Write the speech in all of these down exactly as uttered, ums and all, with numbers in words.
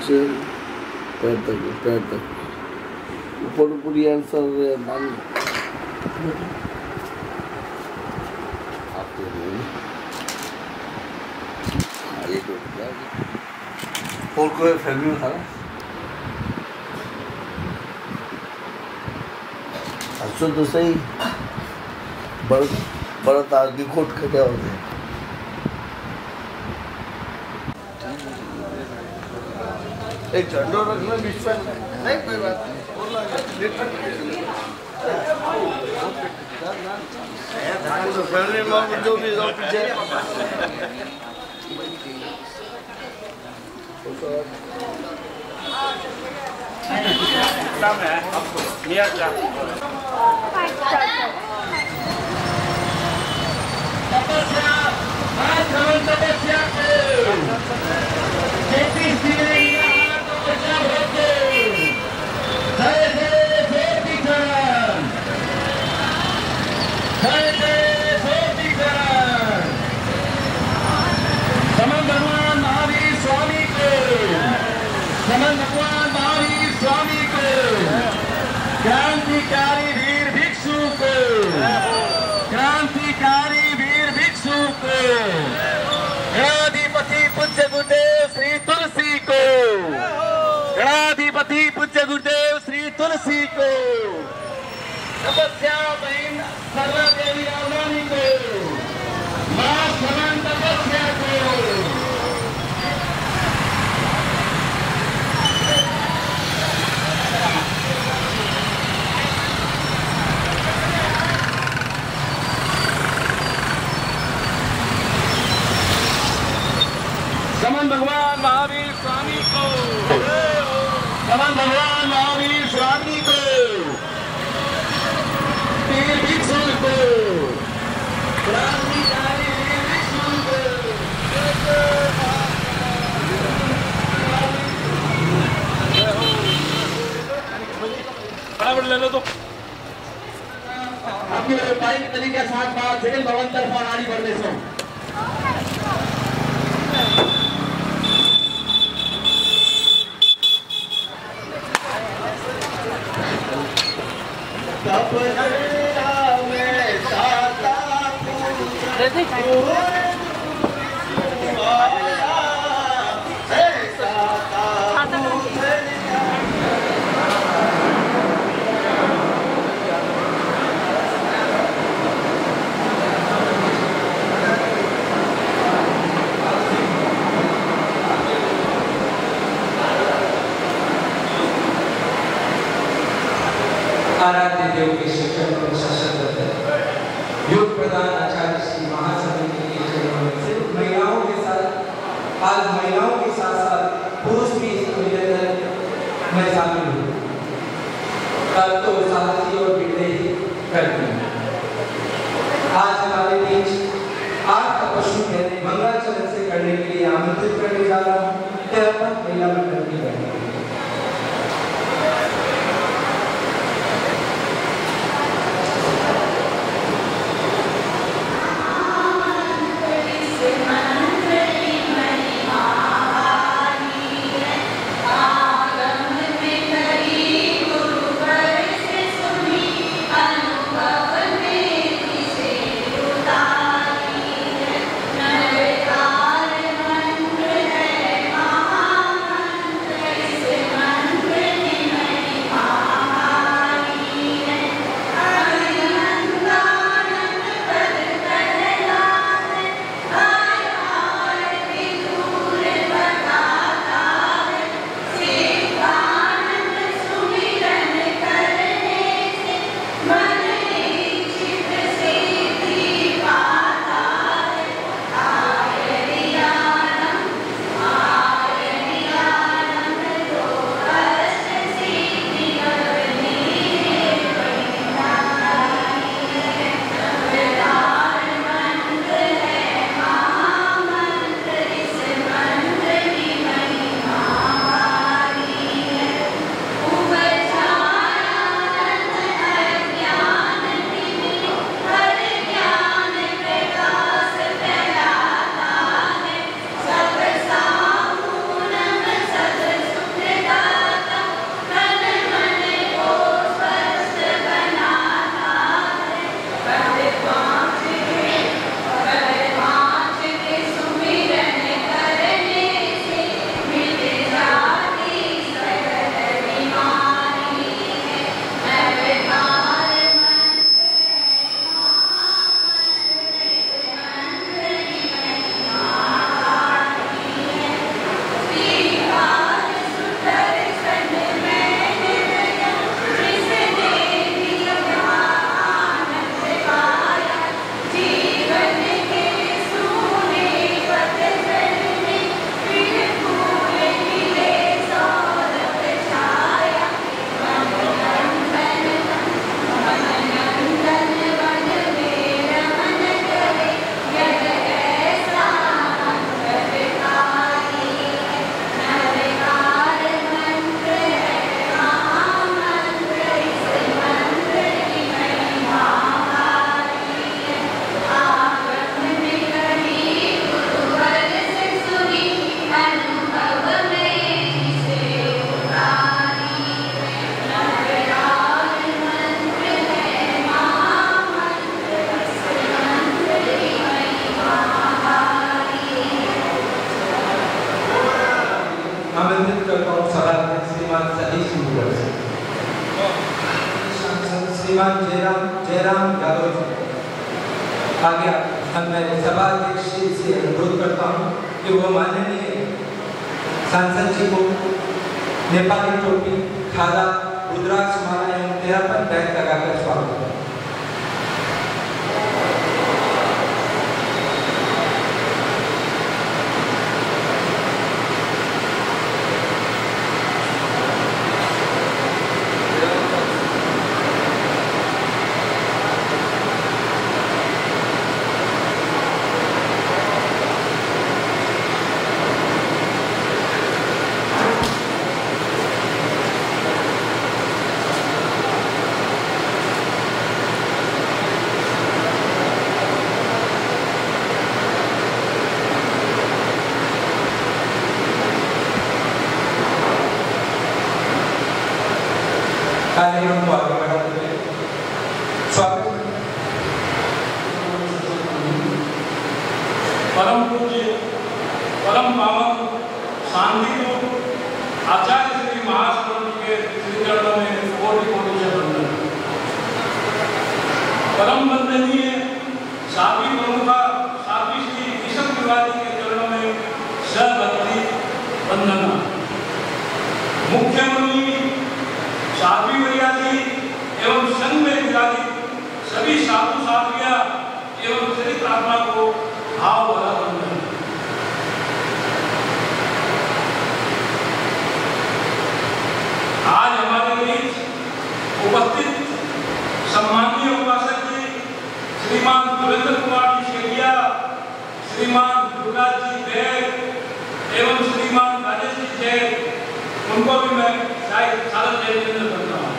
नीचे पैर तक पैर तक ऊपर ऊपर ये आंसर मान आपके लिए ये तो क्या और कोई फैमिली में खाना अच्छा तो सही बड़ बड़ा ताकि कोट क्या होते हैं एक झंडो रखना बीच में नहीं कोई बात नहीं तो फैमिली में जो भी लोग पीछे सामने है आपको नियर जा तपस्या आज हम तपस्या के खेती सीने तपस्या होते जय जय ज्योति करण जय जय ज्योति करण समन भगवान महावीर स्वामी को समन भगवान महावीर स्वामी को क्रांतिकारी वीर भिक्षु को क्रांतिकारी वीर भिक्षु को गणाधिपति पूज्य गुरुदेव श्री तुलसी को गणाधिपति पूज्य गुरुदेव श्री तुलसी को तपस्या बहन सर्वा देवी रावलानी को मां समन तपस्या को समन भगवान महावीर स्वामी को समन भगवान महावीर स्वामी को वीर भिक्षु को क्रांतिकारी वीर भिक्षु को बराबर ले लो तो आपके पारिक तरीके के साथ बात सेकंड भवन तरफ आड़ी बढ़ने से आराध्य देव के शिक्षक और शासक योग प्रधान आचार्य श्री महासमिति के चरणों में सिर्फ महिलाओं के साथ आज महिलाओं के साथ साथ पुरुष भी इस निवेदन में शामिल हुए कल तो साहसी और बिगड़े ही करते हैं। आज हमारे बीच आज तपस्वी कहने मंगलाचरण से करने के लिए आमंत्रित करने जा रहा हूँ तेरह महिला मंडल की बहनें। श्रीमान जयराम जयराम यादव जी। आगे मैं सभा अध्यक्ष जी से अनुरोध करता हूँ कि वो माननीय सांसद जी को नेपाली टोपी, खादा, रुद्राक्ष माला एवं तेरापन बैग लगाकर स्वागत करें। कार्यक्रम को आगे बढ़ाते हुए स्वागत परम पूज्य परम पावन शांतिपूर्ण आचार्य श्री महास्वामी के श्री चरणों में कोटि कोटि से वंदन। परम वंदनीय साध्वी प्रमुखा साध्वी श्री ईशम तिवारी के चरणों में सभक्ति वंदना। मुख्यमंत्री साध्वी मर्यादी एवं संघ में विराजित सभी साधु साध्वियां एवं चरित्र आत्मा को भाव भरा वंदन। आज हमारे बीच उपस्थित सम्माननीय उपासक जी श्रीमान सुरेंद्र कुमार जी शेखिया, श्रीमान दुर्गाज जी देव एवं श्रीमान राजेश जी जैन, उनको भी मैं शायद सादर जयंती करता हूँ।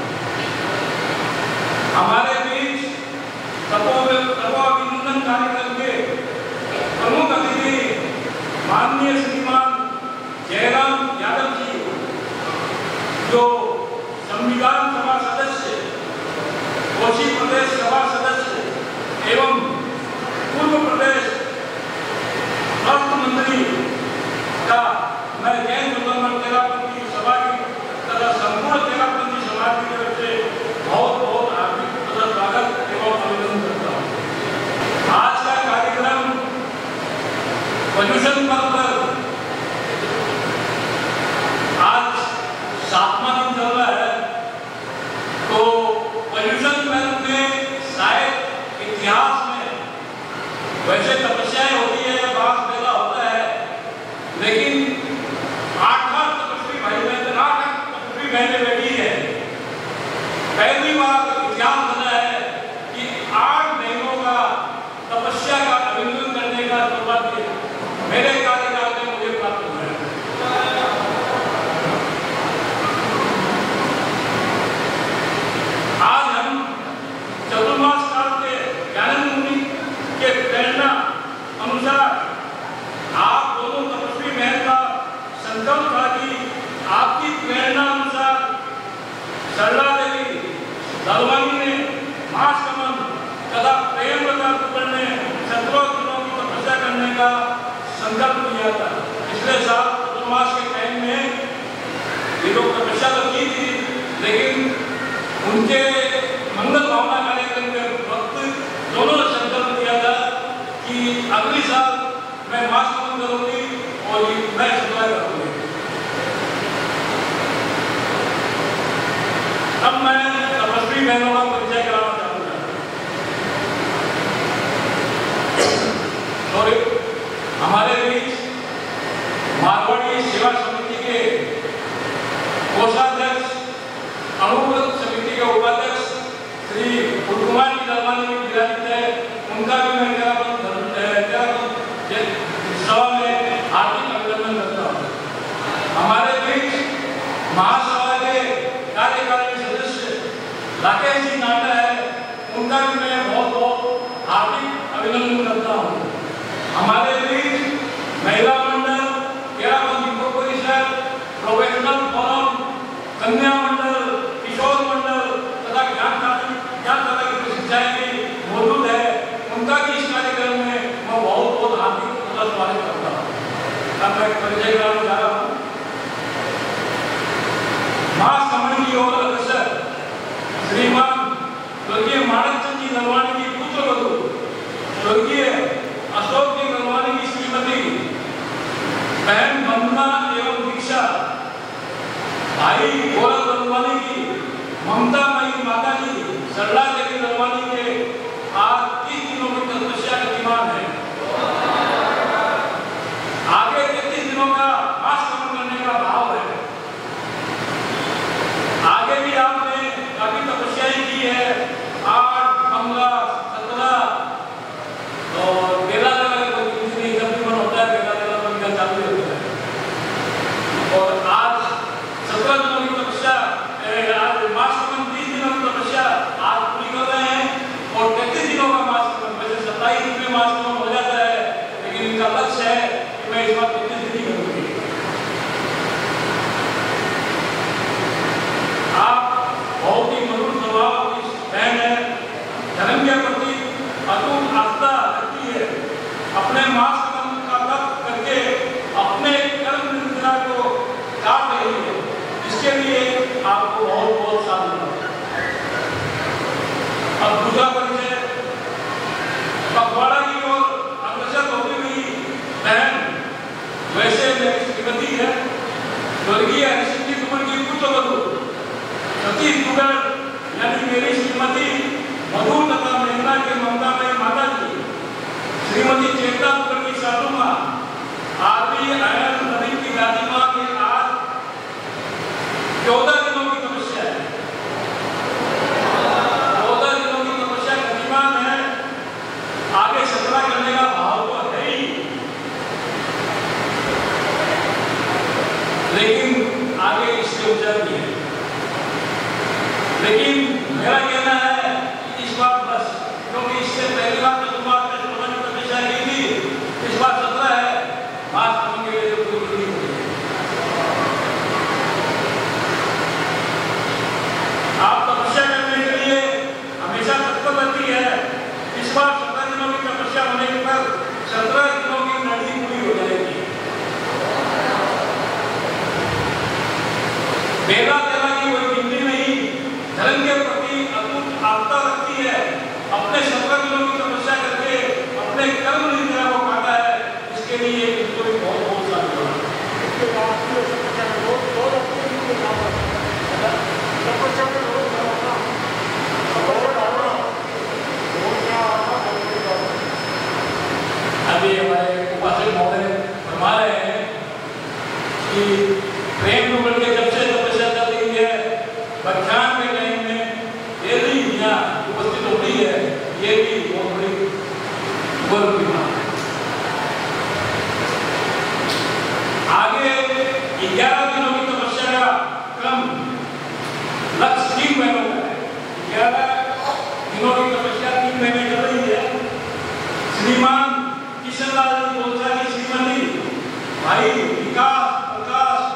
हमारे बीच तपोअभिनंदन कार्यक्रम के प्रमुख अतिथि माननीय श्रीमान जयराम यादव जी, जो संविधान सभा सदस्य, कोशी प्रदेश सभा सदस्य एवं पूर्व प्रदेश स्वास्थ्य मंत्री का मैं जैन मुसलमान तेरापंथी सभा की तथा संपूर्ण तेरापंथी समाज की तरफ से बहुत बहुत हार्दिक तथा स्वागत एवं अभिनंदन करता हूँ। आज का कार्यक्रम पर्यूषण पर्व पर आज सातवां दिन चल रहा है, तो पर्यूषण पर्व में शायद इतिहास में वैसे तपस्याएं होती है या बास मेला होता है, लेकिन आठ बार तपस्वी भाई बहन आठ तपस्वी बहनें बैठी है। पहली बार इतिहास बना है कि आठ महीनों का तपस्या का अभिनंदन करने का सौभाग्य मेरे कार्यकाल में मुझे प्राप्त हुआ है। आज हम चतुर्मास काल के ज्ञानेंद्र मुनि के प्रेरणा अनुसार आप दोनों तपस्वी बहन का संकल्प था कि आपकी प्रेरणा अनुसार सरला देवी दलवानी ने मास कमन तथा प्रेम लता पकड़ने सत्रह दिनों की तपस्या करने का संकल्प लिया था। पिछले साल चतुर्मास के टाइम में ये लोग तपस्या तो की थी, लेकिन उनके मंगल भावना कार्यक्रम के वक्त दोनों ने संकल्प लिया था कि अगली साल मैं मास कमन करूंगी और मैं सप्लाई करूंगी। अब मैं तपस्वी बहनों का परिचय कराना चाहूंगा। और हमारे बीच मारवाड़ी सेवा समिति के कोषाध्यक्ष, अनुव्रत समिति के उपाध्यक्ष श्री कुमार जी दलवानी में विराजित है, उनका भी मैं सभा में हार्दिक अभिनंदन करता हूँ। हमारे बीच महासभा के कार्यकारिणी सदस्य राकेश जी नाटा है, उनका भी मैं बहुत बहुत हार्दिक अभिनंदन करता हूँ। हमारे बीच Mahila Mandal, Terapanthi corporation, professional forum, Kanya Mandal, किशोर मंडल तथा ज्ञान ज्ञान तथा की प्रशिक्षाएं भी मौजूद है, उनका भी इस कार्यक्रम में मैं बहुत बहुत हार्दिक स्वागत करता हूँ। अब मैं परिचय कराना चाह रहा हूँ। मास कमेटी और अध्यक्ष श्रीमान स्वर्गीय अशोक जी गंगवानी की श्रीमती बहन वंदना एवं दीक्षा, भाई गौरव गंगवानी की ममता मई माता जी सरला देवी गंगवानी के आज तीस दिनों की तपस्या गतिमान है। आगे तैतीस दिनों का मास कम करने का भाव है। आगे भी आपने काफी तपस्याएं की है। आठ पंद्रह सत्रह और बेला लगा जितनी जब भी मन होता है बेला लगा मन का चालू होता है। और आज सत्रह दिनों की तपस्या, आज मास कम तीस दिनों की तपस्या आज पूरी कर रहे हैं और तैतीस दिनों का मास कम, वैसे सत्ताईस दिन में मास कम हो जाता है, लेकिन इनका लक्ष्य है कि मैं इस बार तैतीस दिन ही करूंगी। आप बहुत ही मधुर स्वभाव की बहन है, धर्म के प्रति अटूट आस्था रखती है, अपने मास कर्म का तप करके अपने कर्म निद्रा को काट रही है। इसके लिए आपको बहुत बहुत साधुवाद। अब दूसरा परिचय, पखवाड़ा की ओर अग्रसर होती हुई बहन, वैसे मेरी श्रीमती है, स्वर्गीय हरिसिद्धि कुमार की पुत्र बधू सतीश दुगर यानी मेरी श्रीमती मधु तथा मेघना के ममता में माता जी, श्रीमती चेतना दुगर की सासू माँ, आरबी आयन नदी की दादी माँ के आज चौदह दिनों की तपस्या है। चौदह दिनों की तपस्या गतिमान है। आगे सत्रह करने का भाव तो है ही, लेकिन आगे इससे ऊंचा भी है। लेकिन मेरा कहना है कि इस बार बस, क्योंकि इससे पहली बार चतुर्मास में सोलह की तपस्या की थी, इस बार सत्रह है, मास कम के लिए कोई नहीं होगी। आप तपस्या करने के लिए हमेशा तत्पर रहती है। इस बार सत्रह दिनों की तपस्या होने पर सत्रह दिनों की लड़ी पूरी हो जाएगी। बेला तेला की कोई गिनती नहीं, धर्म के प्रति अटूट आस्था रखती है, अपने सत्रह दिनों की तपस्या करके अपने कर्म निद्रा को काटा है। इसके लिए इनको भी बहुत बहुत साधुवाद। अभी हमारे उपासक महोदय फरमा रहे हैं कि प्रेम को बढ़ के जब से तपस्या चल रही है, व्याख्यान के टाइम में डेली यहाँ उपस्थित होती है, ये भी बहुत बड़ी गौरव की बात है। आगे ग्यारह दिनों की तपस्या का क्रम लक्ष्य तीन महीनों का है। ग्यारह दिनों की तपस्या तीन महीने चल रही है। श्रीमान किशनलाल बोलचा की श्रीमती, भाई विकास प्रकाश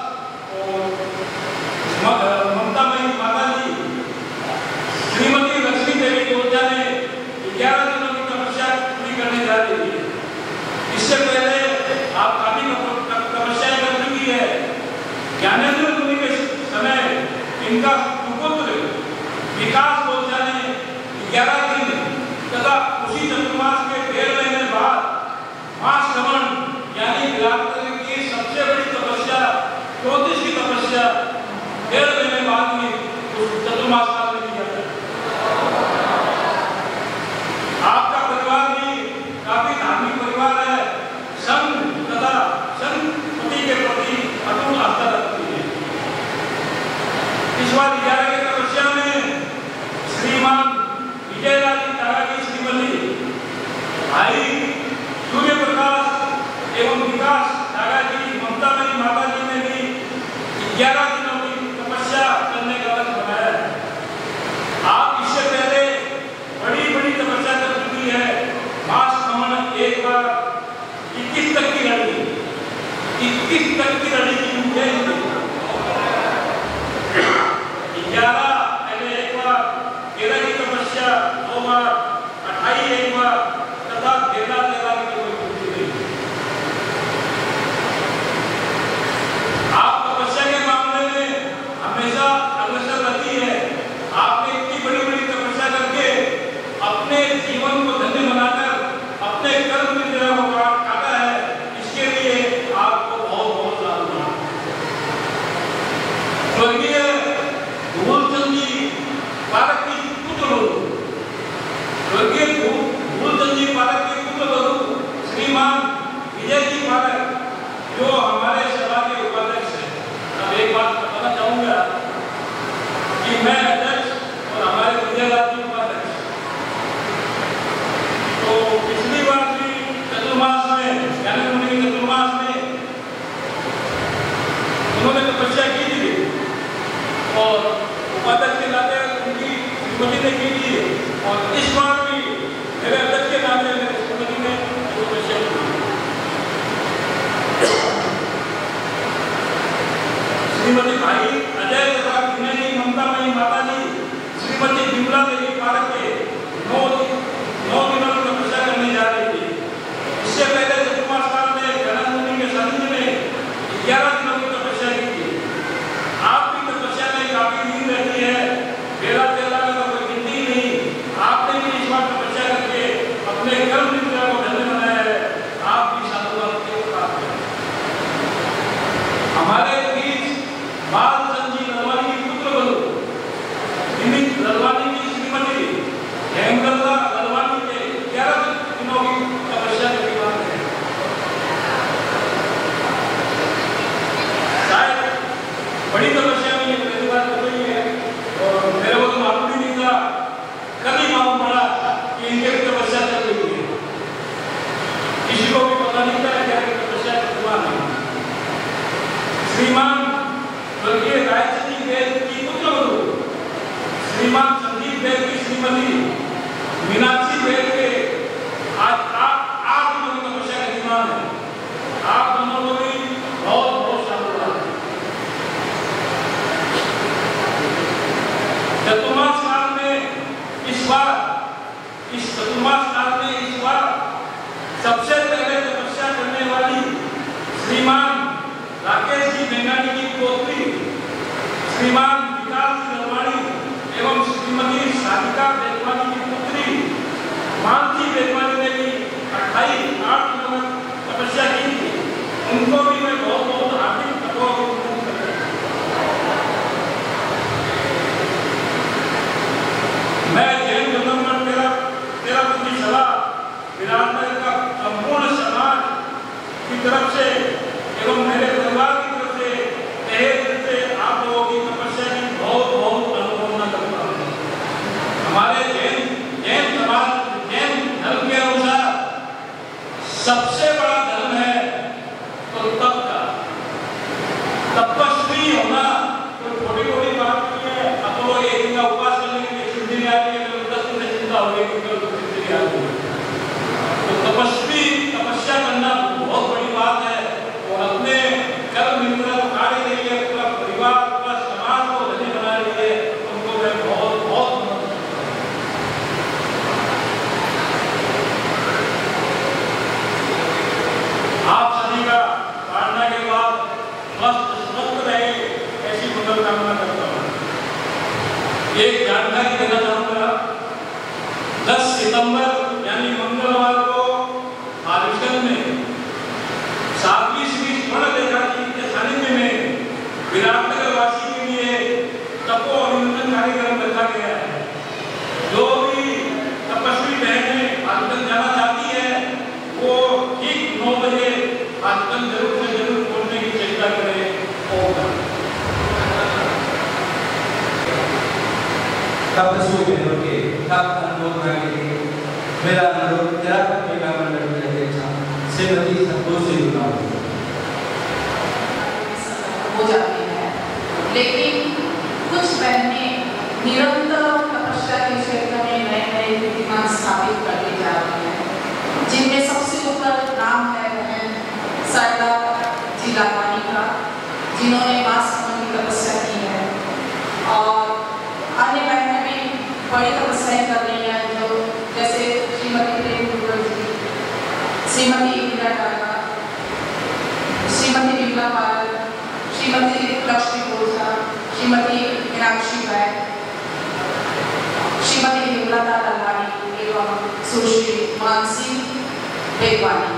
और ममता मई माता जी, श्रीमती लक्ष्मी देवी बोलचा ने ग्यारह दिनों की तपस्या पूरी करने जा रही है। इससे पहले आप काफी तपस्या कर चुकी है। ज्ञानेंद्र मुनि के समय इनका सुपुत्र विकास बोलचा ने ग्यारह दिन तथा उसी चतुर्मास के डेढ़ महीने बाद मास श्रवण यानी विराट की सबसे बड़ी तपस्या चौंतीस की तपस्या डेढ़ महीने बाद में चतुर्मास काल में किया जाता है। आपका परिवार भी काफी धार्मिक परिवार है, संघ तथा संस्कृति के प्रति अटूट आस्था रखती है। इस बार ग्यारह की तपस्या में श्रीमान विजयराज तारा की श्रीमती, भाई सूर्य प्रकाश एवं विकास दादाजी ममता मई माता जी ने भी ग्यारह दिनों की तपस्या करने का लक्ष्य बनाया है। आप इससे पहले बड़ी बड़ी तपस्या कर चुकी है। मास कमन एक बार इक्कीस तक की लड़ी, इक्कीस तक की लड़ी की मुझे ग्यारह पहले एक बार, तेरह की तपस्या दो बार, अट्ठाईस एक बार तथा तेरह तेरह की कोई पूरी नहीं। आप तपस्या के मामले मित्र को धन्य बनाया है। आप भी साधुवाद के पात्र हैं। हमारे बीच बाल संजी नरवानी की पुत्र बंधु इन्हीं नरवानी की श्रीमती हेमलता नरवानी के ग्यारह दिनों की तपस्या के विवाह है। शायद बड़ी तपस्या में ये पहली बार हो रही है और मेरे को तो मालूम ही नहीं था, कल ही मालूम पड़ा कि इनके भी तपस्या चल रही है। किसी को भी पता नहीं था क्या तपस्या हुआ नहीं। श्रीमान स्वर्गीय गायत्री देव की पुत्र बंधु श्रीमान संदीप देव की श्रीमती मीनाक्षी देव के आज आप आप दोनों की तपस्या का निर्माण है। आप दोनों को भी बहुत बहुत साधुवाद है। चतुर्मास काल में इस बार इस चतुर्मास काल में इस बार सबसे पहले तपस्या करने वाली श्रीमान राकेश जी बेंगानी की पोत्री श्रीमान विकास जी नरवानी एवं श्रीमती साधिका बेगवानी की पुत्री मानसी बेगवानी ने भी अट्ठाईस आठ दिनों में तपस्या की थी। उनको भी मैं बहुत बहुत हार्दिक अभिनंदन करता हूं। मैं जैन धर्म पर तेरा तेरा प्रति सलाह विराटनगर का संपूर्ण समाज की तरफ से एवं मेरे परिवार की तरफ से तहे दिल से आप लोगों की तपस्या की बहुत बहुत अनुमोदना करता हूँ। हमारे जैन जैन समाज जैन धर्म के अनुसार सबसे बड़ा धर्म है तो तप का। तपस्वी होना कोई छोटी छोटी बात नहीं है। अब तो एक दिन का उपवास करने के लिए सिद्धि नहीं आती है, दस दिन से चिंता हो गई कि सिद्धि नहीं आती है। तो तपस्वी तपस्या करना बहुत बड़ी बात है और अपने कर्म मित्र को कार्य के लिए पूरा परिवार पूरा समाज को धन्य बनाने के लिए उनको मैं बहुत बहुत आप सभी का प्रार्थना के बाद मस्त स्वस्थ रहे ऐसी मनोकामना करता हूँ। एक जानकारी देना चाहूँगा, दस सितंबर यानी मंगलवार को आलिशगंज में सातवीं श्री स्वर्ण रेखा जी के सानिध्य में विराटनगर वासी के लिए तपो अभिनंदन कार्यक्रम रखा गया है। जो भी तपस्वी बहनें आलिशगंज जाना चाहती है वो ठीक नौ बजे आलिशगंज जरूर से जरूर पहुंचने की चेष्टा करें। तपस्वी बहनों के तप अनुमोदना के लिए मेरा अनुरोध तेरा पत्रिका मंडल के अध्यक्ष श्रीमती संतोष जी हो जाती है, लेकिन कुछ बहनें निरंतर तपस्या के क्षेत्र में नए नए कीर्तिमान स्थापित करती जा रही हैं, जिनमें सबसे ऊपर नाम है बहन शारदा जी लालवानी का, जिन्होंने मास की तपस्या की है। और अन्य बहनें भी बड़ी तपस्याएं कर रही हैं, जो जैसे श्रीमती प्रेम जी, श्रीमती इंदिरा टाटा, श्रीमती विमला पाल, श्रीमती लक्ष्मी ओझा, श्रीमती मीनाक्षी बैग, श्रीमती हेमलता नरवानी एवं सुश्री मानसी बेगवानी।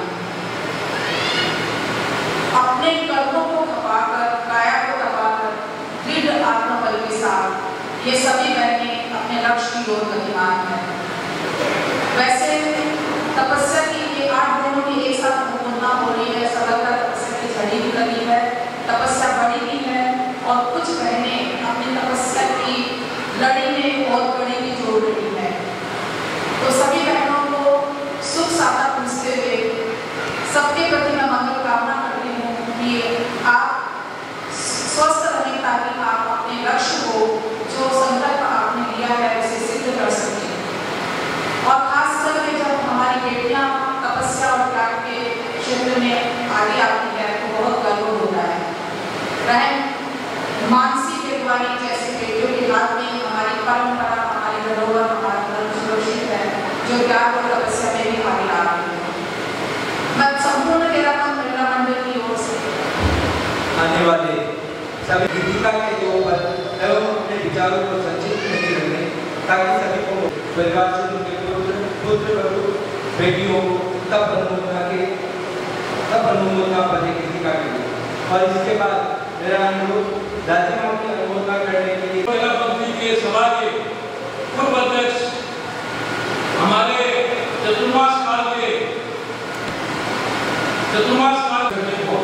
अपने कर्मों को खपाकर, काया को दबाकर, दृढ़ आत्मबल के साथ ये सभी बहनें अपने लक्ष्य की ओर गतिमान हैं। वैसे तपस्या की ये आठ दिनों की एक साथ पूर्णता हो रही है। सफलता तपस्या की झड़ी भी लगी है, तपस्या बढ़ी भी है और कुछ बहनें अपनी तपस्या की लड़ी में और कड़ी भी जोड़ रही है। तो सभी बहनों को सुख सादा पूछते हुए सबके प्रति मैं मंगल कामना करती हूँ कि आप स्वस्थ रहें, ताकि आप अपने लक्ष्य को, जो संकल्प आपने लिया है, उसे सिद्ध कर सकें। और खासकर के जब हमारी बेटियां तपस्या और त्याग के क्षेत्र में आगे आती है तो बहुत गर्व होता है। बहन मानसी बेगवानी जैसी बेटियों के हाथ में हमारी परंपरा, हमारी धरोहर, हमारा धर्म सुरक्षित है, जो त्याग और तपस्या में भी आगे आ रही है। मैं संपूर्ण केरापन महिला मंडल की ओर से आने वाले सभी गीतिका के जो पर एवं अपने विचारों को संचित नहीं रखने, ताकि सभी को परिवार से उनके पुत्र पुत्र बेटियों को तब अनुमोदना के तब अनुमोदना पद किसी का के और इसके बाद मेरा अनुरोध राज्यपाल की अनुमोदना करने के लिए महिला पंक्ति के सभा के पूर्व अध्यक्ष हमारे चतुर्मास काल के चतुर्मास काल करने को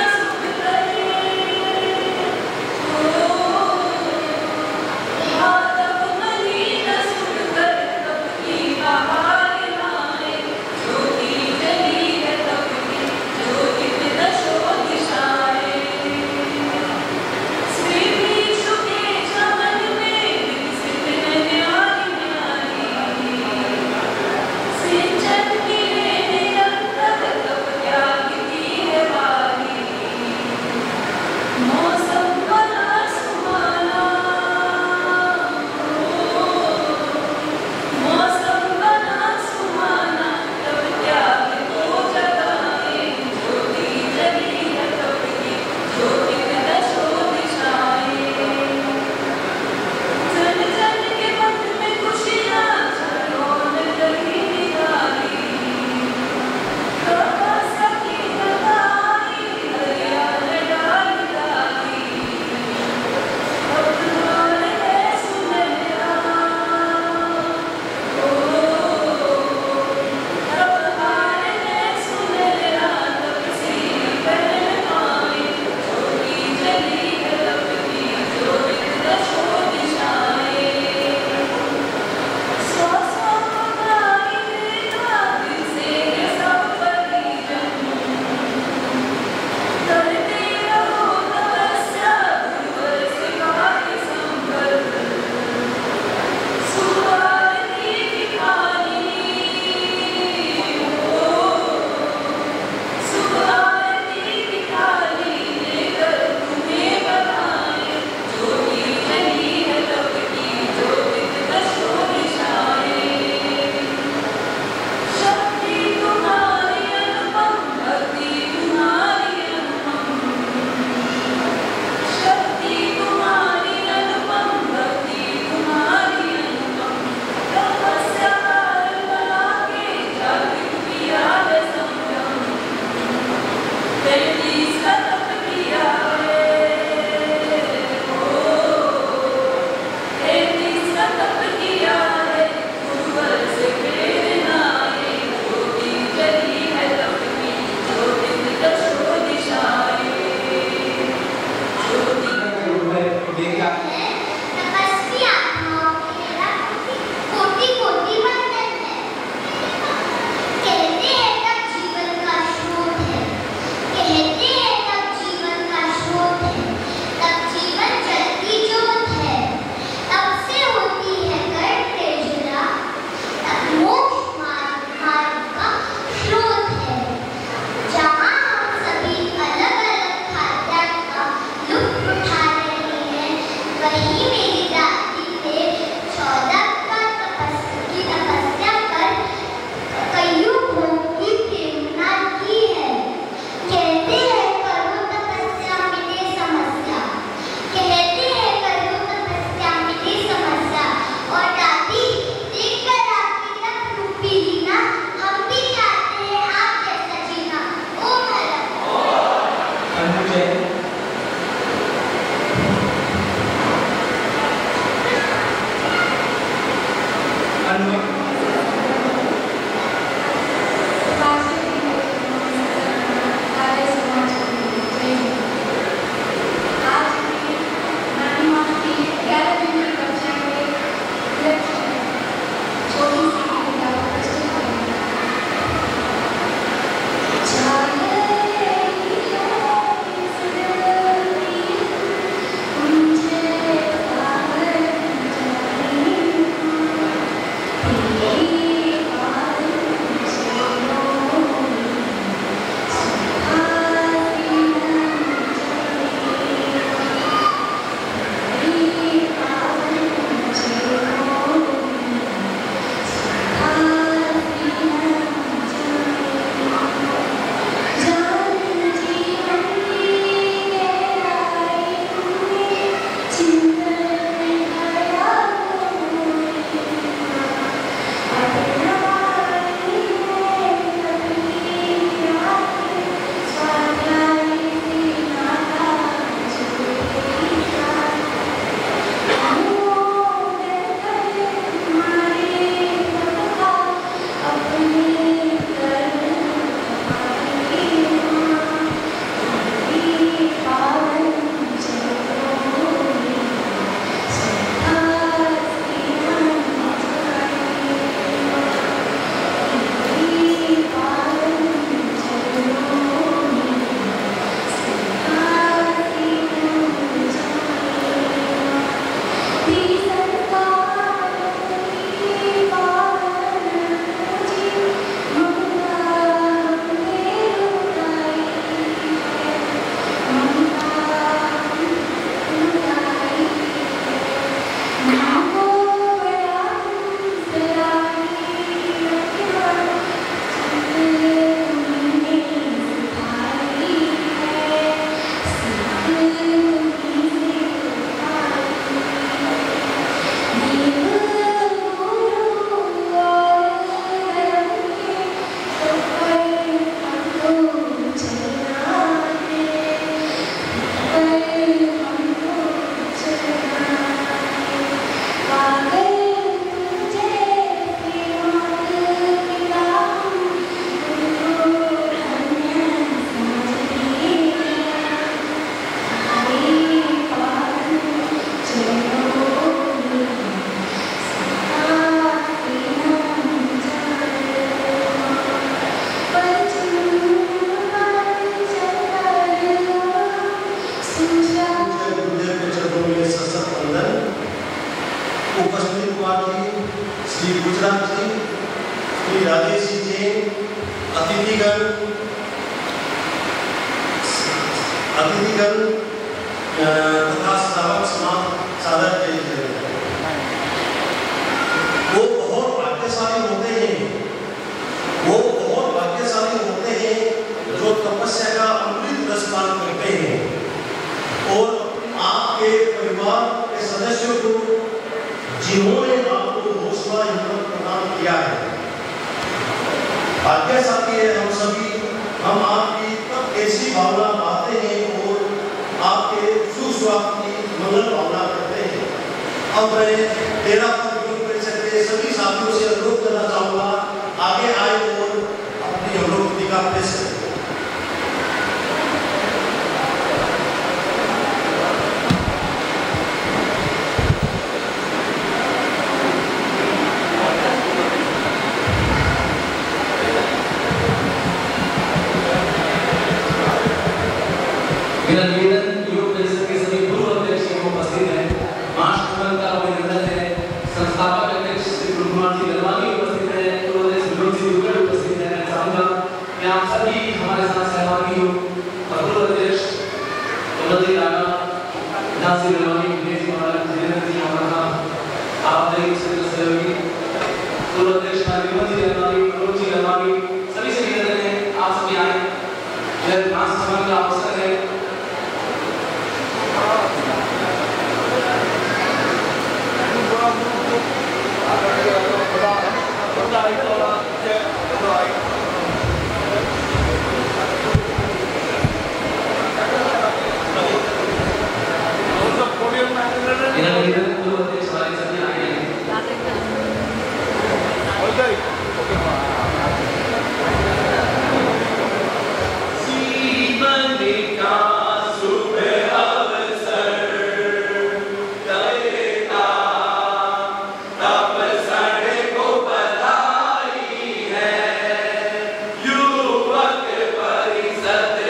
Oh राजेश जी जैन, अतिथिगण अतिथिगण तथा श्रावक समाज सादर किए। वो बहुत भाग्यशाली होते हैं, वो बहुत भाग्यशाली होते हैं जो तपस्या का अमृत रस पान करते हैं और आपके परिवार के सदस्यों को जिन्होंने आपको हौसला हिम्मत प्रदान किया है। भाग्यशाली है हम सभी, हम आपकी तब ऐसी भावना पाते हैं और आपके सुस्वास्थ्य की मंगल भावना करते हैं। अब मैं तेरा परिषद के सभी साथियों से अनुरोध करना चाहूंगा, आगे आए और अपनी अवलोकन का पेश करें।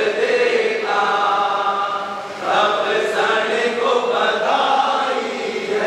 है।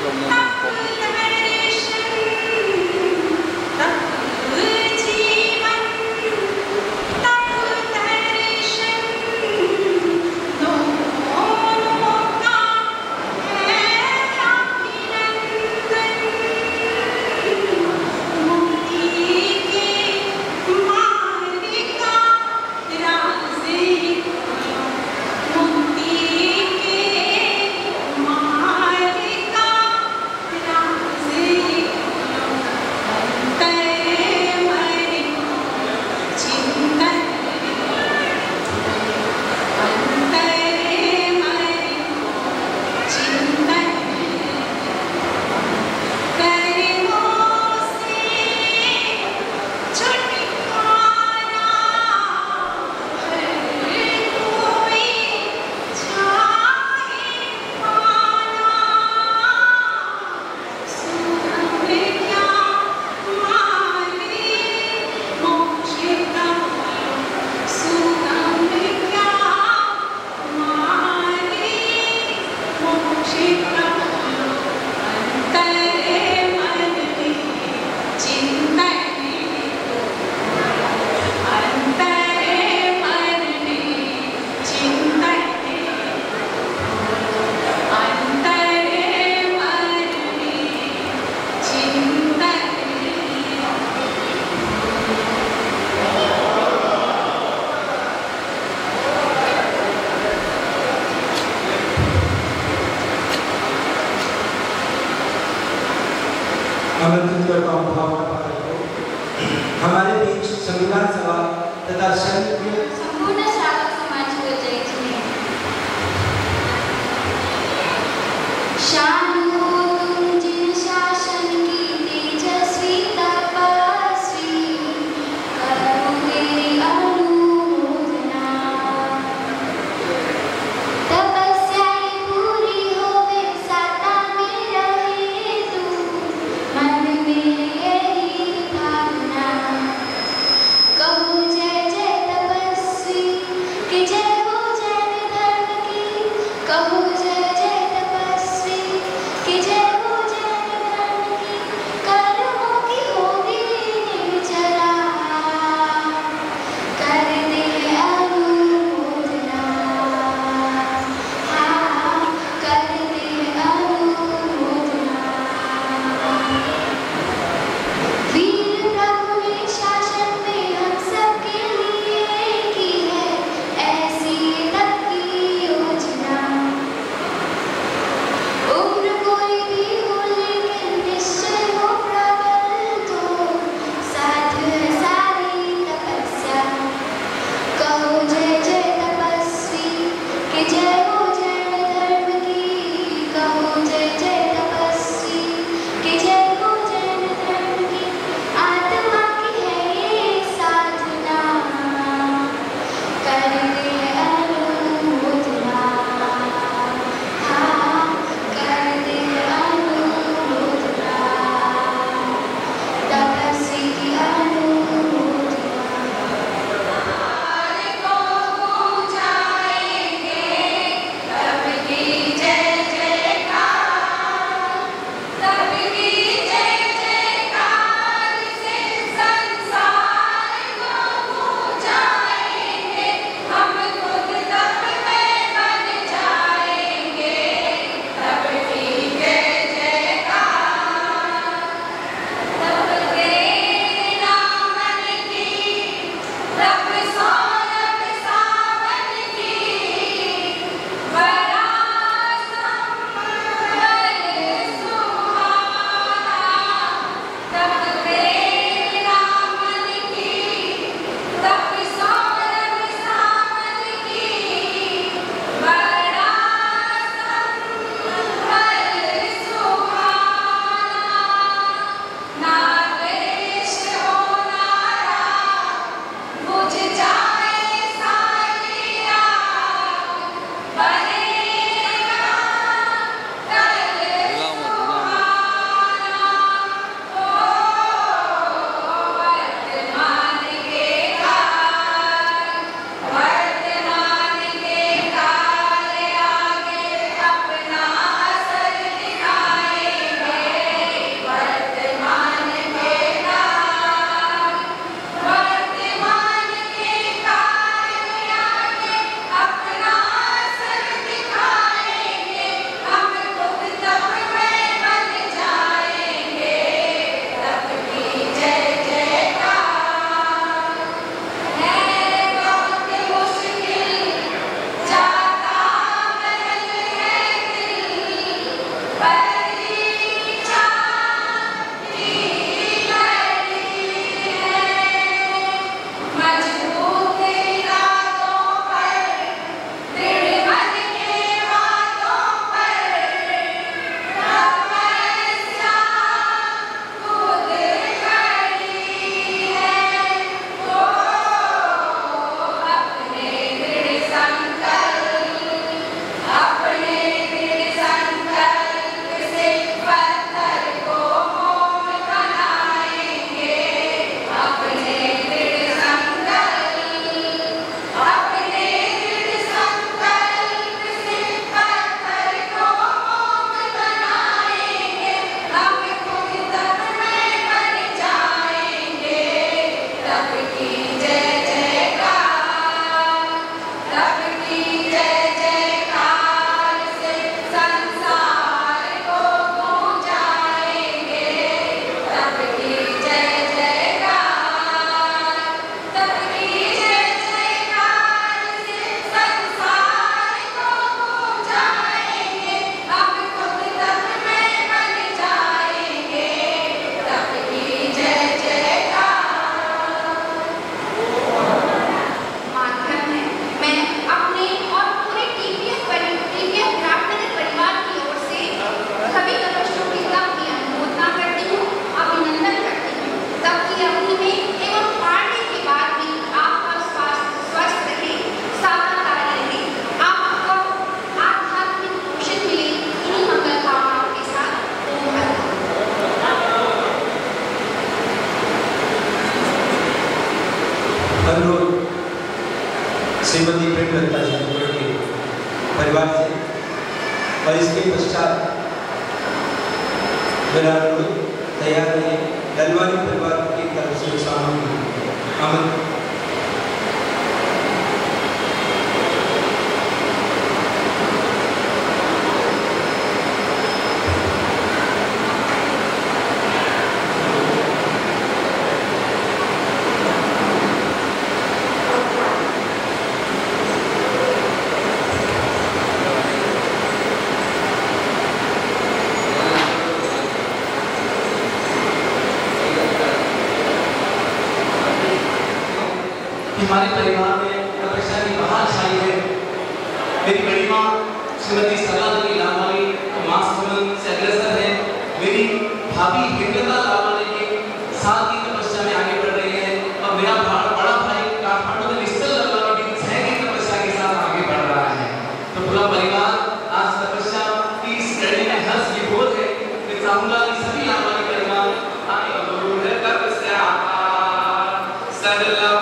आमंत्रित करता हूँ भावना पाठक को हमारे बीच संविधान सभा तथा संपूर्ण श्रावक समाज को जय जिने। शान हो तुम जिन शासन की तेजस्वी तपस्वी, करो मेरी अनुमोदना। तपस्याएं पूरी होवे साता में रहे तू, मन में यही भावना। कहो जय जय तपस्वी कि जय हो जैन धर्म की, कहो जय जय तपस्वी कि जय हो जैन धर्म की। कर्मों की होगी निर्जरा, कर दे अनुमोदना। हाँ, कर दे अनुमोदना। वीर प्रभु ने शासन में हम सबके लिए की है ऐसी तक की योजना। और इसके पश्चात मेरा अनुरोध तैयार है ललवानी परिवार की तरफ से सामने आमंत्रित। हमारे परिवार में तपस्या की बहार छाई है। मेरी बड़ी माँ श्रीमती सरला देवी लालवानी माँ सुमन से अग्रसर है। मेरी भाभी हिंदता लालवानी के साथ ही तपस्या में आगे बढ़ रही है और मेरा बड़ा भाई काठमांडू में निश्चल लालवानी भी छह की तपस्या के साथ आगे बढ़ रहा है। तो पूरा परिवार आज तपस्या की इस कड़ी में हर्ष विभोर है। मैं चाहूंगा कि सभी लालवानी परिवार आगे बढ़ो तपस्या सरला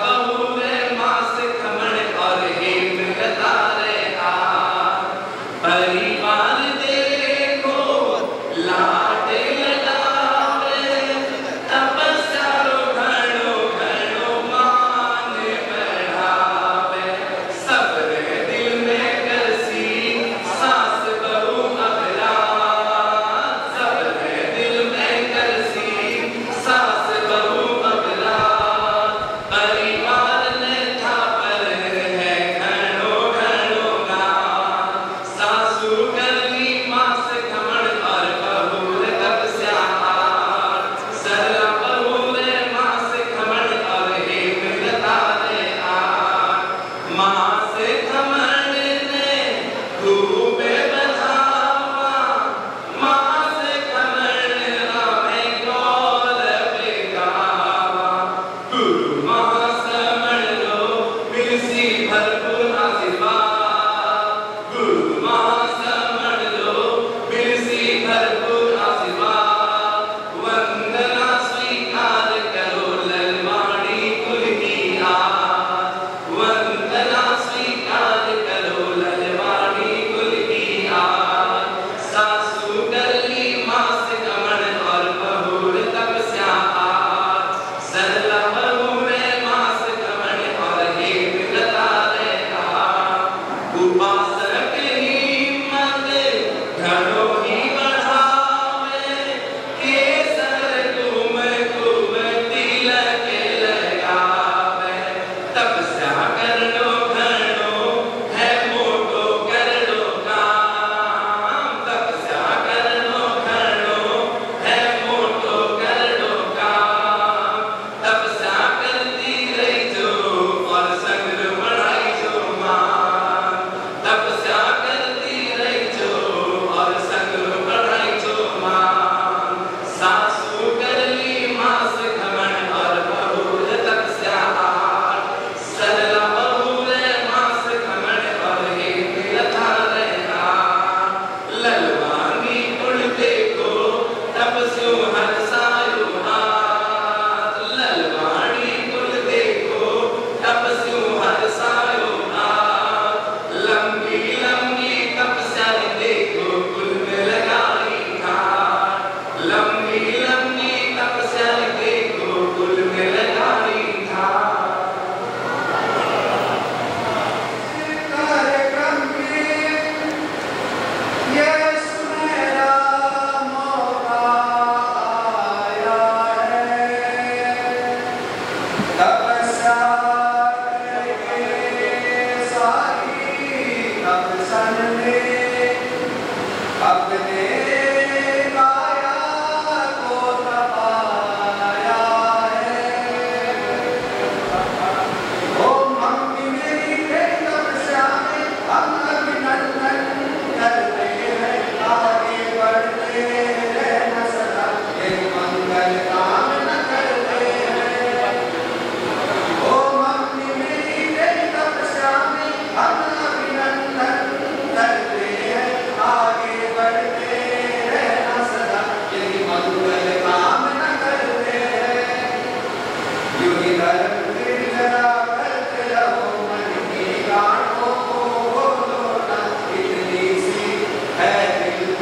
हम अभिनंदन करते हैं, आगे बढ़ते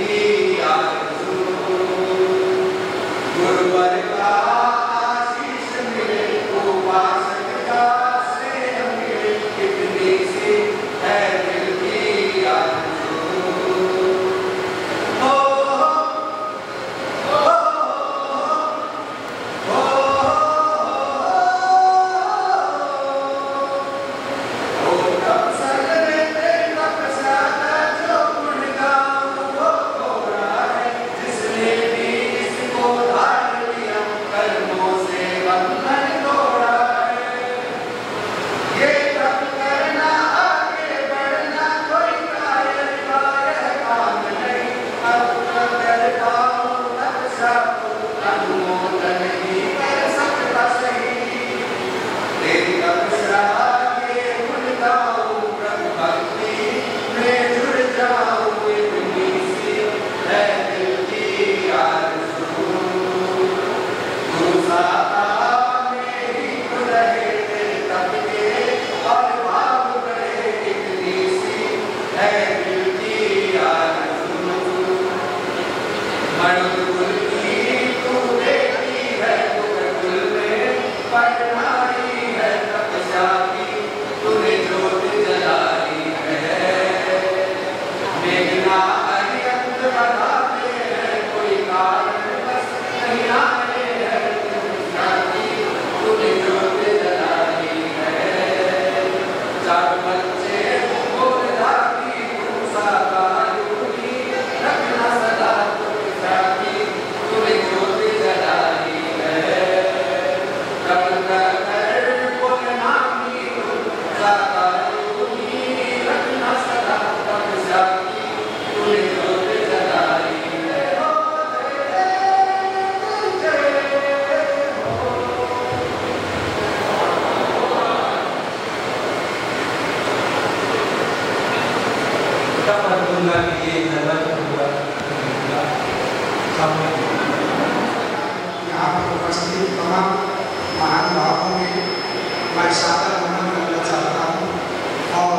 यहाँ पर उपस्थित तमाम महान भावों में मैं सादर नमन करना चाहता हूँ और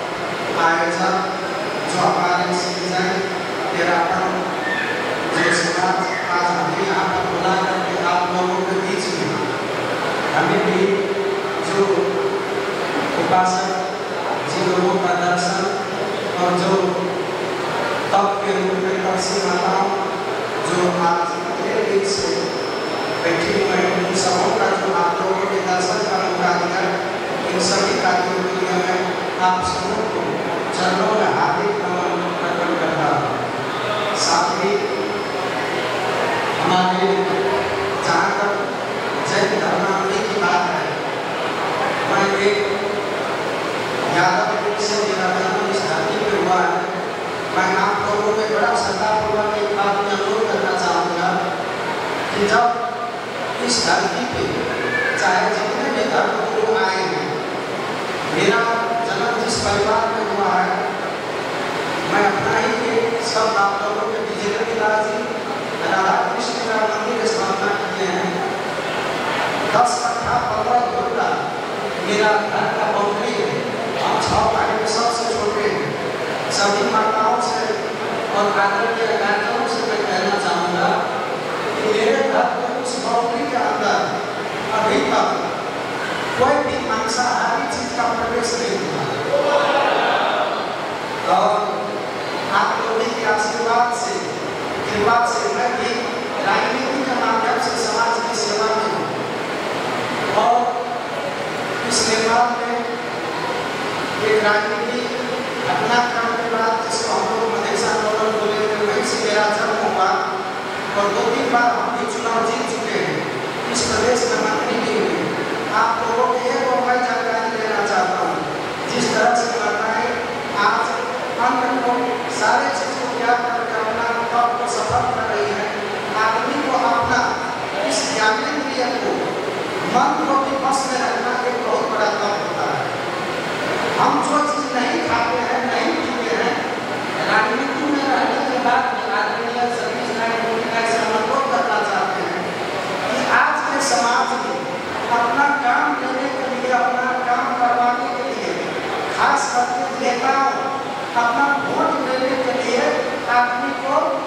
आयोजक जो हमारे सिटीजन तेरापन जो समाज आज हमें यहाँ पर बुला करके आप लोगों के बीच में हमें भी जो उपासक जिन लोगों का दर्शन और जो तप के रूप में तपसी माताओं जो आज इतने दिन से बैठी हुए उन सबों का जो आप लोगों के दर्शन का मौका दिया, इन सभी कार्यों के लिए मैं आप सबों को चरणों में हार्दिक नमन अर्पण करता हूँ। साथ ही हमारे जहाँ तक जैन धर्मावली की बात है, मैं एक यादव से मेरा जन्म इस धरती पर हुआ है। मैं आप लोगों में बड़ा श्रद्धापूर्वक एक बात में अनुरोध करना चाहूँगा कि जब इस धरती पे चाहे जितने भी धर्म गुरु आए हैं, मेरा जन्म जिस परिवार में हुआ है, मैं अपना ही एक सब आप लोगों के विजय दास जी राधा कृष्ण का मंदिर स्थापना किए हैं। दस कट्ठा पंद्रह घंटा मेरा घर का बाउंड्री है। हम छः भाई में सबसे छोटे हैं। सभी माताओं से और आदरणीय गार्जियनों से मैं कहना चाहूँगा कि मेरे घर में उस बाउंड्री के अंदर अभी तक कोई भी मांसाहारी चीज का प्रवेश नहीं हुआ। और आप लोगों के आशीर्वाद से कृपा से मैं भी राजनीति के माध्यम से समाज की सेवा में हूँ और इस निर्माण में एक राजनीति अपना काम के बाद जिसको हम लोग मधेसा आंदोलन बोले थे, वहीं से मेरा जन्म हुआ और दो तीन बार हम भी चुनाव जीत चुके हैं। इस प्रदेश में मंत्री भी हुए। आप लोगों को एक और मैं जानकारी देना चाहता हूँ, जिस तरह से माताएं आज अन्न को सारे चीज को त्याग करके अपना तप को सफल कर रही है। आदमी को अपना इस ज्ञानेंद्रिय को मन को भी बस में रखना एक बहुत बड़ा तप होता है। हम जो चीज नहीं खाते हैं, नहीं पीते हैं, राजनीति में रहने के बाद आदरणीय सतीश नारायण मोदी का ऐसा अनुरोध करना चाहते हैं कि आज के समाज में अपना काम लेने के लिए, अपना काम करवाने के लिए, खास करके नेताओं अपना वोट लेने के लिए आदमी को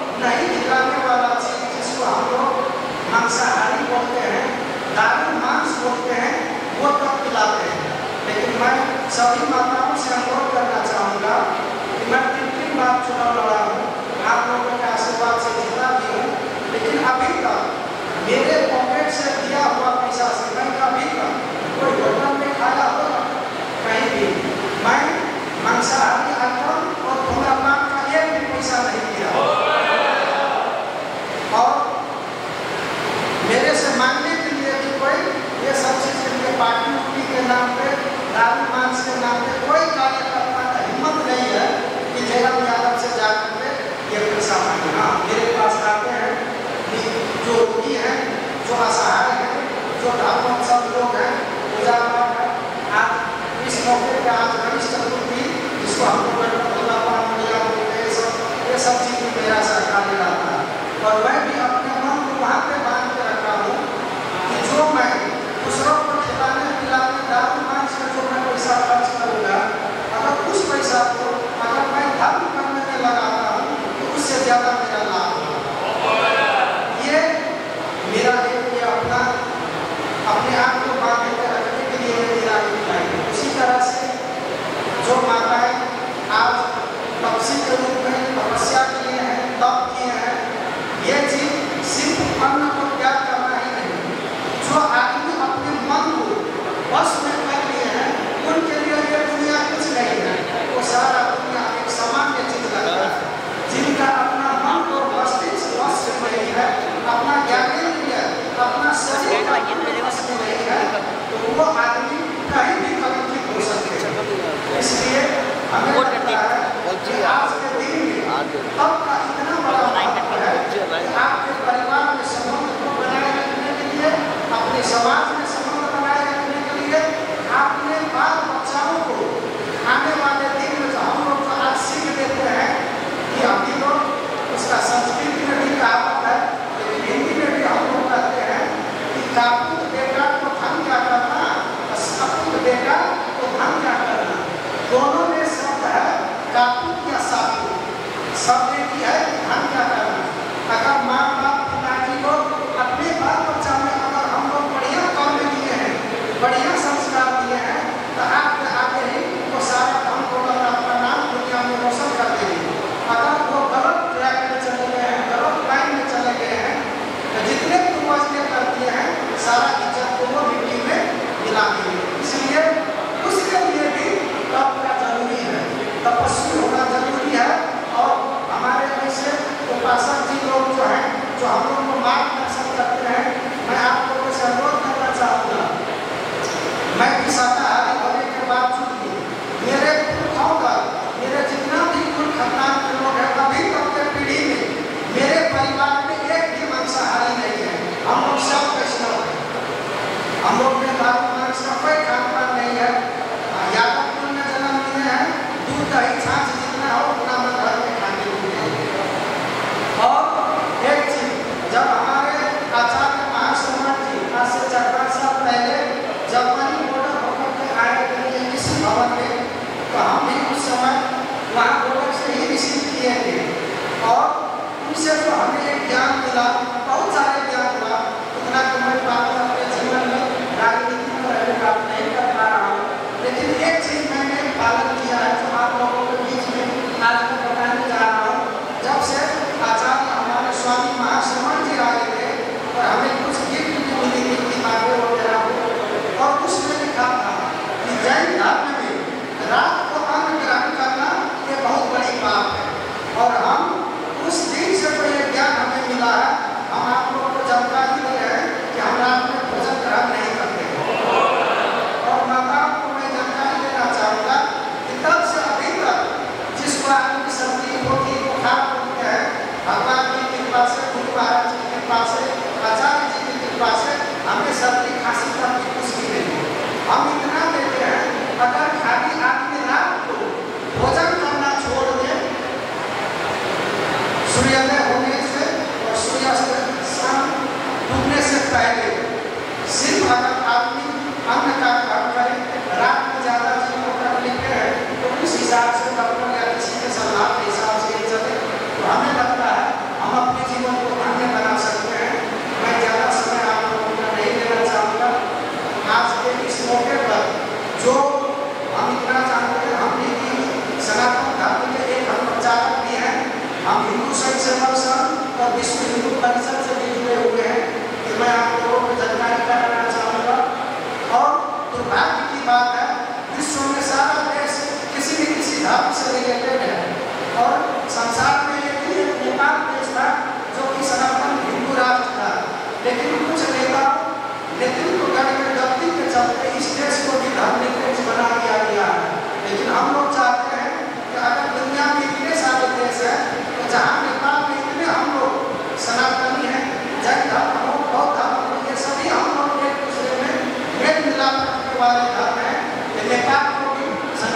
जिसको हम लोग बोला पान मिला ये सब ये सब चीज मेरा सरकार रहता है। और मैं भी अपने मन को वहाँ पे बांध के रखा हूँ कि जो मैं दूसरों को खिलाने पिलाने दारू मांस का जो मैं पैसा खर्च करूँगा, अगर उस पैसा को अगर मैं धर्म करने में लगाता हूँ तो उससे ज़्यादा मेरा लाभ होगा। ये मेरा एक ये अपना अपने आप को बांध के रखने के लिए मेरा एक है। उसी तरह से जो माताएं आज तपस्वी के रूप में तपस्या किए हैं, तप किए हैं, ये चीज सिर्फ अन्न को त्याग करना ही नहीं, जो आदमी अपने मन को बस में कर लिए हैं उनके लिए ये दुनिया कुछ नहीं है। वो सारा दुनिया एक सामान्य चीज लगता है। जिनका अपना मन और मस्तिष्क बस में नहीं है, अपना ज्ञानेंद्रिय अपना शरीर का बस में नहीं है, तो वो आदमी कहीं भी कलंकित हो सकते हैं। इसलिए हमें लगता है कि आज के दिन में तब का इतना बड़ा महत्व है कि आपके परिवार में संबंध को बनाए रखने के लिए, अपने समाज में संबंध बनाए रखने के लिए, अपने बाल बच्चाओं को आने वाले दिन में जो हम लोग आज सीख देते हैं कि अभी लोग उसका संस्कृत में भी कहावत है, लेकिन हिंदी में भी हम लोग कहते हैं कि कापुत बेटा को धन क्या करना, सपूत बेटा को धन क्या करना। दोनों में शब्द है कापुत या सापुत, शब्द की है धन क्या करना। अगर माँ बाप पिताजी लोग अपने बाल बच्चा में अगर हम लोग बढ़िया कर्म दिए हैं, बढ़िया संस्कार दिए हैं, तो आपके आगे ही वो सारा धन को अपना नाम दुनिया में रोशन कर देंगे। अगर वो गलत ट्रैक में चले गए हैं, गलत लाइन में चले गए हैं, तो जितने पूर्वज ने कर दिए हैं सारा इज्जत को वो मिट्टी में मिला देंगे। इसलिए उसके लिए भी तप का जरूरी है, तपस्वी होना जरूरी है। और हमारे ऐसे उपासक जी लोग जो हैं, जो हम लोग को मार्गदर्शन करते हैं, मैं आप लोगों से अनुरोध करना चाहूँगा, मैं भी शाकाहारी होने के बावजूद भी मेरे पुरखा मेरे जितना भी कुल खानदान के लोग हैं, अभी तक के पीढ़ी में मेरे परिवार में एक भी मांसाहारी नहीं है। हम लोग सब वैष्णव हैं, हम लोग में दारू मांस का कोई खान पान नहीं है। यादव कुल में जन्म लिए हैं, दूध दही छाछ जितना हो उतना मैं घर में खाने को मिले। और एक चीज, जब हमारे आचार्य महासमाज जी आज से चार पाँच साल पहले जब मनी बॉर्डर होकर के आए थे इसी भवन में, तो हम भी उस समय वहाँ बॉर्डर से ही रिसीव किए थे। और उनसे जो हमें एक ज्ञान मिला, बहुत सारे ज्ञान मिला, उतना तो मैं बात अपने जीवन में राजनीति में रहने का नहीं कर पा रहा हूँ, लेकिन एक चीज मैंने पालन किया है जो आप लोगों के बीच में आज मैं बताने जा रहा हूँ। जब से आचार्य हमारे स्वामी महासमाज जी आए थे और हमें कुछ गिफ्ट भी मिली थी किताबें वगैरह, और उसमें लिखा था कि जैन धर्म में रात को अन्न ग्रहण करना ये बहुत बड़ी बात है। और हम उस दिन से जो ये ज्ञान हमें मिला है, हम आप लोगों को जानकारी दे रहे हैं कि हम रात में भोजन ग्रहण नहीं करते। और माताओं को मैं जानकारी देना चाहूँगा कि तब से अभी तक जिसको आदमी की सर्दी होती है, बुखार होती है, भगवान की कृपा से, गुरु महाराज की कृपा से, आचार्य जी की कृपा से हमें सर्दी खांसी का भी कुछ भी नहीं। हम इतना देते हैं, अगर खाली आदमी रात को भोजन करना छोड़ दे, सूर्योदय होने से और सूर्यास्त डूबने से पहले सिर्फ अगर आदमी अन्न का ग्रहण करे, रात में ज़्यादा चीज़ों कर लेते हैं, तो उस हिसाब से डॉक्टर या किसी के सलाह के हिसाब से ही चले, तो हमें लगता है हम अपने जीवन को धन्य बना सकते हैं। मैं ज़्यादा समय आप लोगों को नहीं देना चाहूँगा। आज के इस मौके पर जो हम इतना जानते हैं, हम भी सनातन धर्म के एक हम प्रचारक भी हैं, हम हिंदू संघ सेवक संघ और विश्व हिंदू परिषद से भी जुड़े हुए हैं, कि मैं आप लोगों को जानकारी कराना चाहूँगा। और दुर्भाग्य की बात है, विश्व में सारा देश किसी न किसी धर्म से रिलेटेड है, और संसार में एक ही एक नेपाल देश था जो कि सनातन हिंदू राष्ट्र था, लेकिन कुछ नेताओं नेतृत्व करने में गलती के चलते इस देश को भी धर्मनिरपेक्ष बना दिया गया है। लेकिन हम लोग चाहते हैं कि अगर दुनिया में इतने सारे देश हैं, तो जहाँ नेपाल में इतने हम लोग सनातनी हैं, जैन धर्म हो, बौद्ध धर्म हो, ये सभी हम लोग एक दूसरे में मेल मिलाप रखने वाले धर्म हैं, नेपाल को भी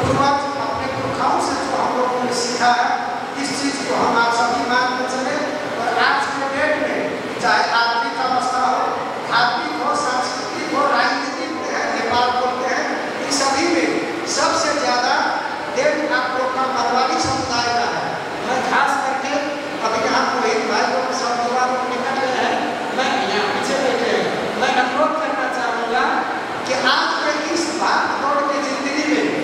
पूर्वज अपने पुरखाओं से जो हम लोगों ने सीखा है, इस चीज को हम आप सभी मानते चले। और आज के डेट में चाहे आर्थिक अवस्था हो, धार्मिक हो, सांस्कृतिक हो, राजनीतिक है, नेपाल बोलते हैं, इन सभी में सबसे ज्यादा देन आप लोग का मारवाड़ी समुदाय का है। मैं खास करके अभी यहाँ मोहित भाई लोग सब युवा लोग निकल गए हैं, मैं यहाँ पीछे बैठे हैं, मैं अनुरोध करना चाहूँगा कि आज के इस भाग दौड़ की जिंदगी में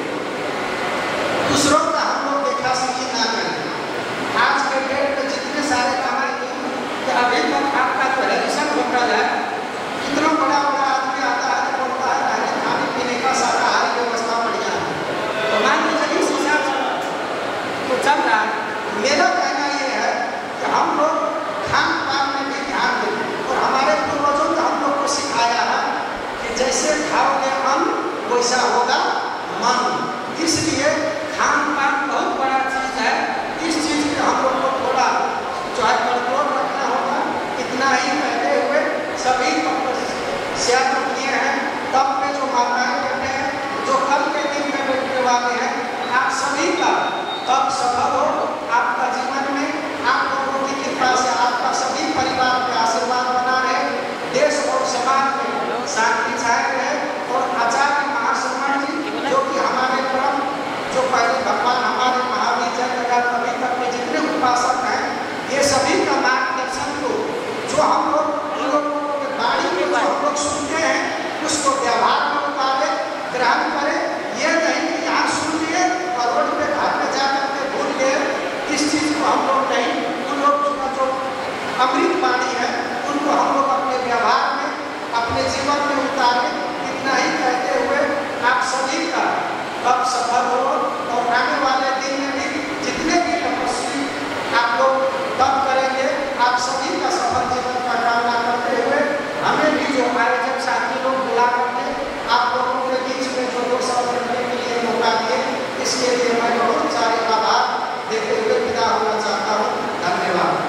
दूसरों का हम लोग देखा सीखी ना करें। आज के डेट में जितने सारे कमाएंगे कि अभी तक आपका पहले होटल है, कितना बड़ा बड़ा आदमी आता है बोलता है पहले खाने पीने का शाकाहारी व्यवस्था बढ़िया है, तो मान लीजिए इस हिसाब से तो चल रहा है। मेरा कहना ये है कि हम लोग खान पान में भी ध्यान दें और हमारे पूर्वजों ने हम लोग को सिखाया है कि जैसे खाओगे अन्न वैसा होगा मन। इसलिए खान पान बहुत बड़ा चीज है, इस चीज पे हम लोग को थोड़ा जो है कंट्रोल रखना होगा। इतना ही कहते हुए सभी शेयर किए हैं, तब में जो माताएं बैठे हैं, जो कल के दिन में बैठने वाले हैं, आप सभी का तब सफल हो। आपका जीवन में आप लोगों की कृपा से आपका सभी परिवार का आशीर्वाद बना रहे, देश और समाज में शांति छाए रहे। और आचार्य महाश्रमण जी जो कि हमारे परम जो पहले भगवान हमारे महावीर जन लगातार अभी तक में जितने उपासक हैं, ये सभी का मार्गदर्शन को जो हम लोग उन लोगों के बाणी में जो हम लोग सुनते हैं उसको व्यवहार में उतारे, ग्रहण करें। ये नहीं कि यहाँ सुन लिए और रोड पे घर में जाकर के भूल गए, इस चीज को हम लोग नहीं, उन लोग का जो अमृत वाणी है उनको हम लोग अपने व्यवहार में अपने जीवन में उतारे। इतना ही कहते हुए आप सभी का अब सफल हो और आने वाले दिन में भी जितने भी तपस्वी आप लोग तब करेंगे, आप सभी का सफल जीवन का कामना करते हुए हमें भी जो आयोजक साथी लोग बुला करके आप लोगों के बीच में जो दो सौ करने के लिए मौका दिए, इसके लिए मैं बहुत सारे आभार देते हुए विदा होना चाहता हूँ। धन्यवाद।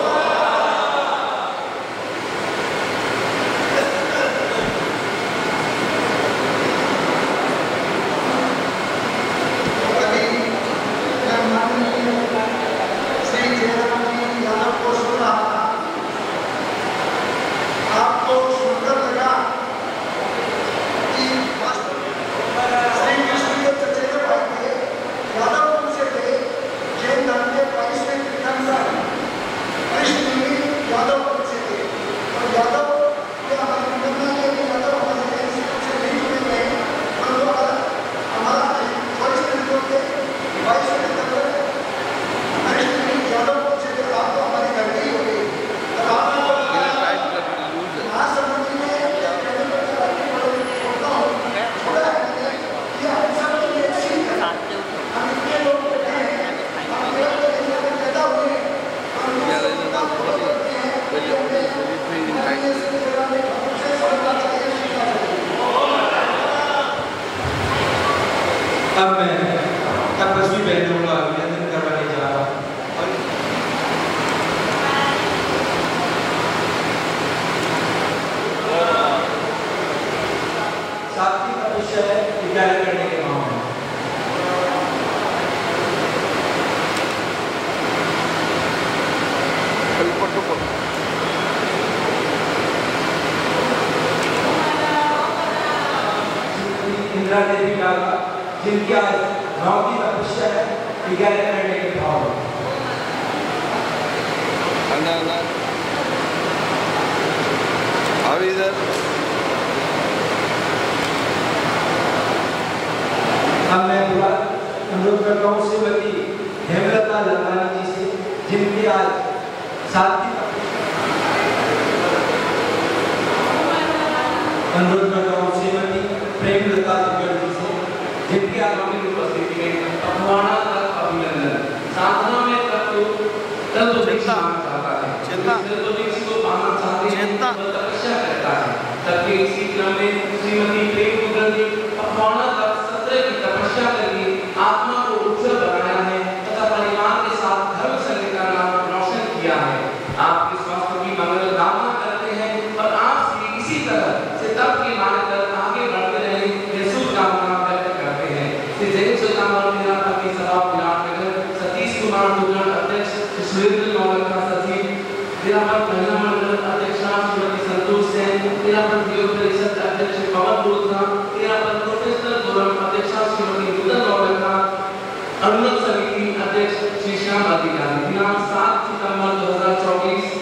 अब मैं तपस्वी बहनों का अभिनंदन करवाने जा रहा हूँ। सातवीं तपस्या है विद्यालय करने के मामले में। इंदिरा देवी लाला जिनकी आज नौवीं तपस्या है विद्यालय करने के भाव में। अब इधर अब मैं पूरा अनुरोध करता हूँ श्रीमती हेमलता लंबानी जी से, जिनकी आज सातवीं अनुरोध करता हूँ श्रीमती प्रेमलता जी से, जिनकी आगामी उपस्थिति में अपमाना तक अभिनंदन। साधना में तत्व तत्व दीक्षा चाहता है, तत्व दीक्षा को पाना चाहते हैं तो तपस्या करता है। तब इसी क्रम में श्रीमती प्रेमलता जी अपमाना तक सत्रह की तपस्या करके आत्मा को उज्जवल बनाया है तथा परिवार के साथ धर्म संघ का नाम रोशन किया है। आपके स्वास्थ्य की मंगल कामना करते हैं और आप इसी तरह से तब की मानकर आगे बढ़ते रहे ये शुभकामना व्यक्त करते हैं। श्री जय अनुमत समिति अध्यक्ष श्री श्याम अधिकारी दिनांक सात सितंबर दो हजार चौबीस।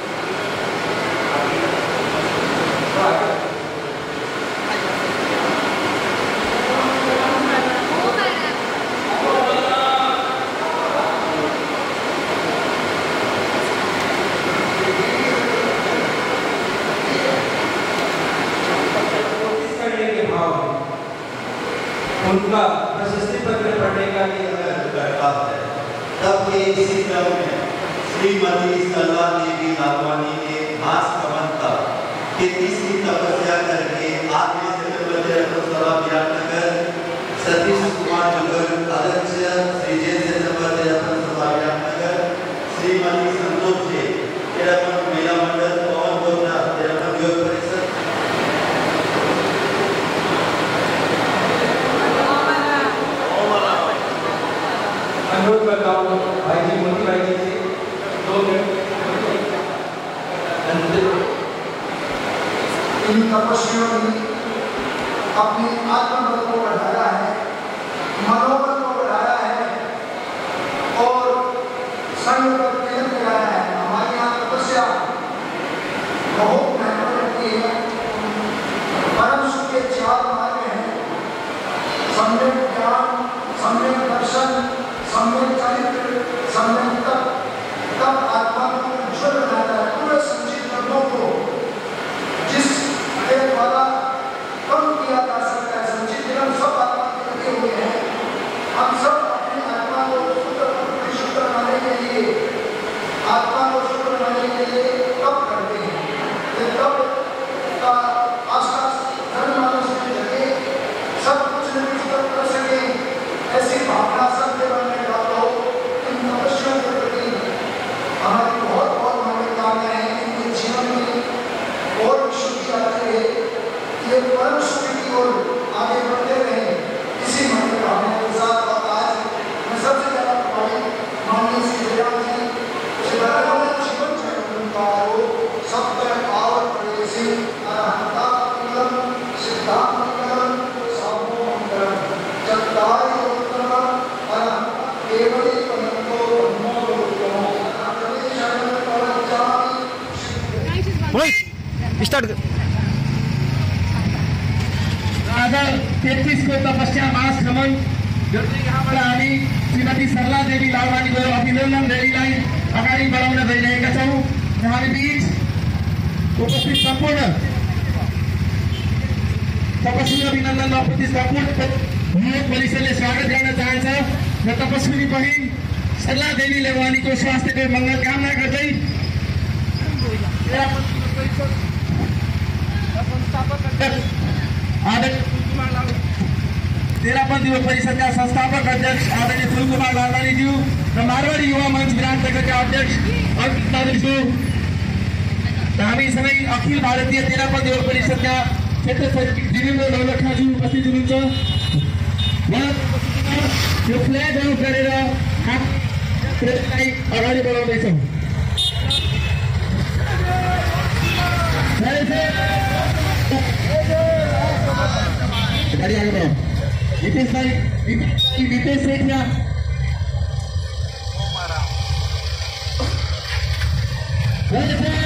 उनका प्रशस्ति पत्र पढ़ने का करता है। तब के इसी क्रम में श्रीमती सरला देवी लालवानी ने मास कमंता के तीसरी तपस्या करके आगे से सभा विराटनगर सतीश कुमार जुगर अध्यक्ष श्री जय सभा विराटनगर श्रीमती संतोष जी तेरहवन महिला मंडल पवन गोरा तेरहवन योग परिषद अनुरोध करता हूँ भाई जी मोदी भाई जी से दो मिनट। इन तपस्वियों ने अपनी आत्मबल को बढ़ाया है, मनोबल को बढ़ाया है और संग पर तिलक लगाया है। हमारे यहाँ तपस्या बहुत महत्व रखती है। परम सुख के चार मार्ग हैं, सम्यक ज्ञान, सम्यक दर्शन, सम्यक चरित्र, सम्यक तप। तब आत्मा को उज्ज्वल बनाता है। पूरे संचित कर्मों को जिसके द्वारा कम किया जा सकता है, संचित कर्म सब आत्मा के लगे हुए हैं। हम सब अपनी आत्मा को शुद्ध शुद्ध बनाने के लिए आत्मा को शुद्ध बनाने के लिए तप करते हैं। ये तप का आसपास धर्म मानस में जगे, सब कुछ न कुछ तप कर सके, ऐसी भावना सबके मन में डाल दो। इन तपस्याओं के प्रति हमारी बहुत बहुत मनोकामनाएं हैं। इनके जीवन में और विशुद्धि आती है, ये परम सुख की ओर आगे बढ़ते रहे, इसी मनोकामना के साथ। और आज मैं सबसे ज्यादा प्रभावित माननीय श्री जयराम जी जीवन चरणकारो सत्य पावर प्रवेशी अरहंता मंगलम सिद्धांत मंगलम सामो मंगलम चत्तारि उत्तमम अरहंता केवली पनंतो ब्रह्मो लोकमो अनंतमे शरणं प्रवक्ष्यामि। स्टार्ट तैतीस को तपस्या मास खमन यहाँबाट हामी श्रीमती सरला देवी लालवानीको अभिनन्दन रेलीलाई अगाडि बढाउन गइरहेका छौँ। हामी बीच उपस्थित सम्पूर्ण तपस्वी अभिनन्दनमा उपस्थित सम्पूर्ण युवक परिषदले स्वागत गर्न चाहन्छ र तपस्वी बहिनी सरला देवी लालवानीको स्वास्थ्यको मङ्गल कामना गर्दै तेरापन्थी युवा परिषद का संस्थापक अध्यक्ष आदरणीय फूलकुमार लालवानी ज्यू र मारवाड़ी युवा मंच विराटनगरका अध्यक्ष अर्पित दाजुज्यू र हामी सबै अखिल भारतीय तेरापन्थी युवा परिषदका क्षेत्र सचिव वीरेन्द्र नौलखाज्यू उपस्थित हुनुहुन्छ। यो फ्ल्याग आउट गरेर प्रेसलाई अगाडि बढाउँदैछौँ। आगे बढ़ो नितेश भाई, नितेश सेठिया Ready,